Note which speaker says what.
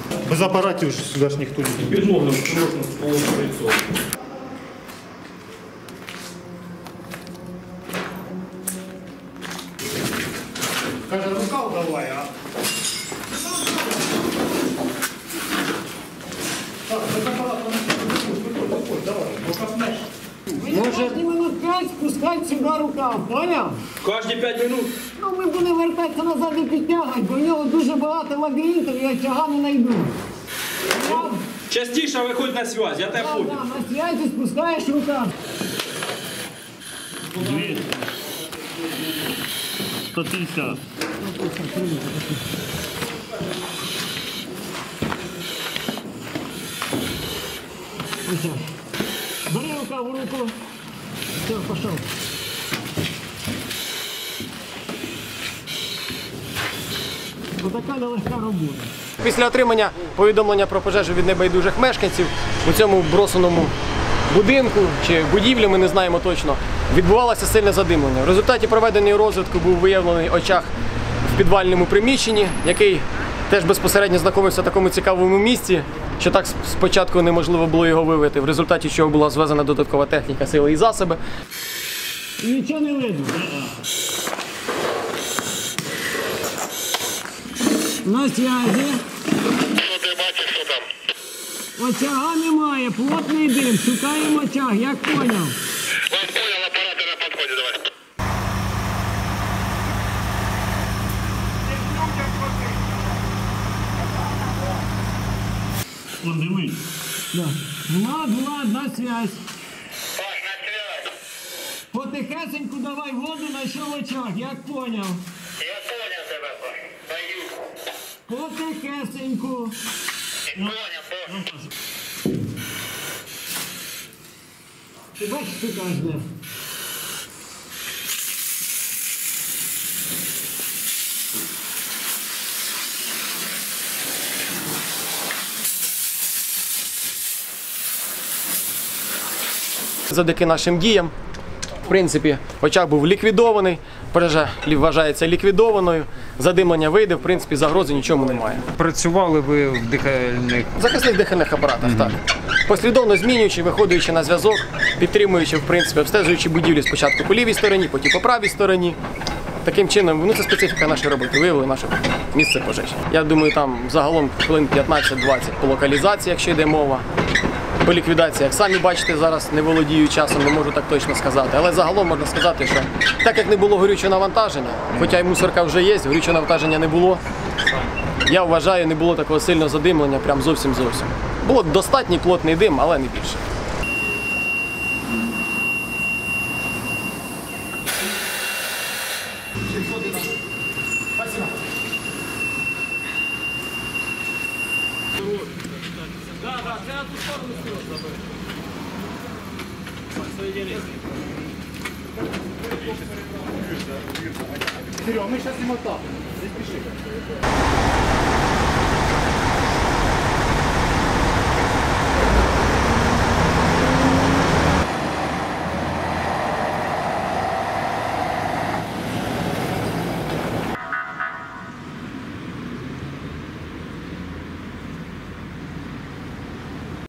Speaker 1: Без апаратів сюди ж ніхто не
Speaker 2: Під ноги можна положити.
Speaker 1: Каже, рукав давай, а? Так, без апарату виходь, давай, рука смеш.
Speaker 3: Може, минут 5 спускати сюди рукав, поняв?
Speaker 2: Кожні 5 минут.
Speaker 3: Ну, ми будемо вертатися назад і підтягувати, бо в нього дуже багато лабіринтів, я тяга не знайду.
Speaker 2: Частіше виходь на зв'язь, я тебе понял.
Speaker 3: На зв'язі спускаєш рукав.
Speaker 1: 150.
Speaker 3: Бери рукав в руку. Все, пішов. Отака нелегка робота.
Speaker 4: Після отримання повідомлення про пожежу від небайдужих мешканців у цьому бросаному будинку чи будівлі, ми не знаємо точно, відбувалося сильне задимлення. В результаті проведеної розвідки був виявлений очаг в підвальному приміщенні, який теж безпосередньо знаходився в такому цікавому місці, що так спочатку неможливо було його виявити, в результаті чого була звезена додаткова техніка, сили і засоби.
Speaker 3: Нічого не видно. На зв'язі.
Speaker 5: Що ти бачиш, що там?
Speaker 3: Очага немає, плотний дим, шукаємо очаг, як поняв.
Speaker 5: Вас понял, апарати на підході, давай.
Speaker 1: Он димить.
Speaker 3: Да. Влад, на связь.
Speaker 5: Паш, на связь.
Speaker 3: Потихесеньку давай воду, знайшов очаг, як поняв.
Speaker 5: Я понял тебе, Паш. Даю.
Speaker 3: Потихесеньку.
Speaker 5: Понял, Паш.
Speaker 3: Ти бачиш, що каже?
Speaker 4: Завдяки нашим діям, в принципі, очаг був ліквідований, пожежа вважається ліквідованою, задимлення вийде, в принципі, загрози нічому немає.
Speaker 6: Працювали ви в дихальних?
Speaker 4: В захисних дихальних апаратах, так. Послідовно змінюючи, виходячи на зв'язок, підтримуючи, в принципі, обстежуючи будівлі спочатку по лівій стороні, потім по правій стороні. Таким чином, ну це специфіка нашої роботи, виявили наше місце пожежі. Я думаю, там загалом хвилин 15-20 по локалізації, якщо йде мова. По ліквідації, як самі бачите, зараз не володію часом, не можу так точно сказати. Але загалом можна сказати, що так як не було горючого навантаження, хоча й мусорка вже є, горючого навантаження не було, я вважаю, не було такого сильного задимлення, прям зовсім-зовсім. Було достатній плотний дим, але не більше.
Speaker 1: Серега, ми зараз йому так. Не спіши.